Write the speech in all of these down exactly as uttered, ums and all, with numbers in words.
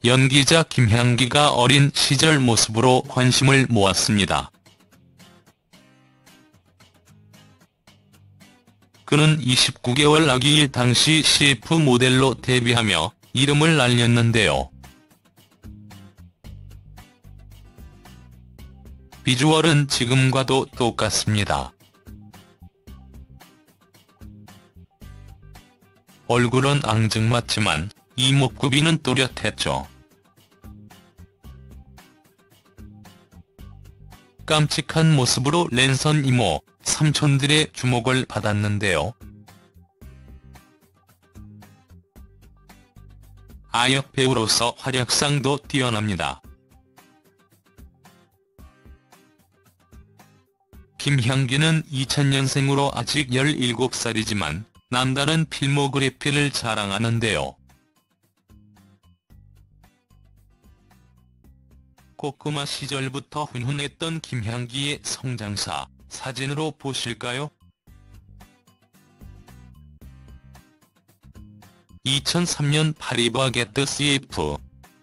연기자 김향기가 어린 시절 모습으로 관심을 모았습니다. 그는 이십구 개월 아기일 당시 씨에프 모델로 데뷔하며 이름을 날렸는데요. 비주얼은 지금과도 똑같습니다. 얼굴은 앙증맞지만 이목구비는 또렷했죠. 깜찍한 모습으로 랜선 이모, 삼촌들의 주목을 받았는데요. 아역 배우로서 활약상도 뛰어납니다. 김향기는 이천 년생으로 아직 열일곱 살이지만 남다른 필모그래피를 자랑하는데요. 꼬꼬마 시절부터 훈훈했던 김향기의 성장사, 사진으로 보실까요? 이천삼 년 파리바게뜨 씨에프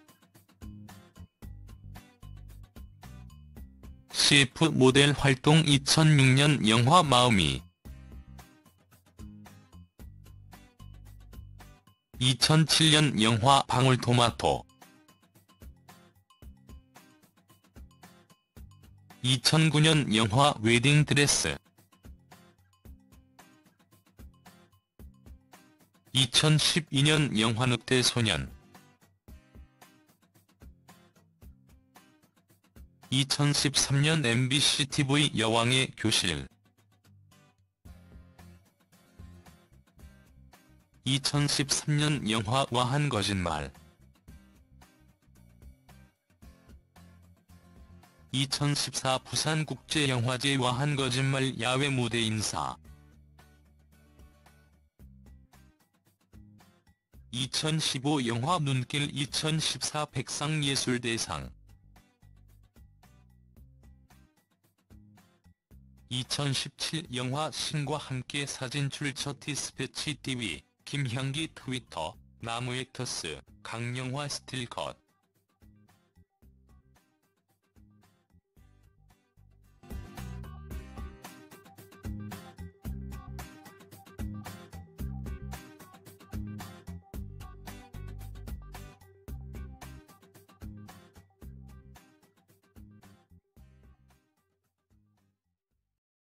씨에프 모델 활동 이천육 년 영화 마음이 이천칠 년 영화 방울토마토 이천구 년 영화 웨딩드레스 이천십이 년 영화 늑대소년 이천십삼 년 엠비씨 티비 여왕의 교실 이천십삼 년 영화 와한 거짓말 이천십사 부산국제영화제 와한 거짓말 야외 무대 인사 이천십오 영화 눈길 이천십사 백상예술대상 이천십칠 영화 신과 함께 사진 출처 티스패치 티비 김향기 트위터 나무액터스 강영화 스틸컷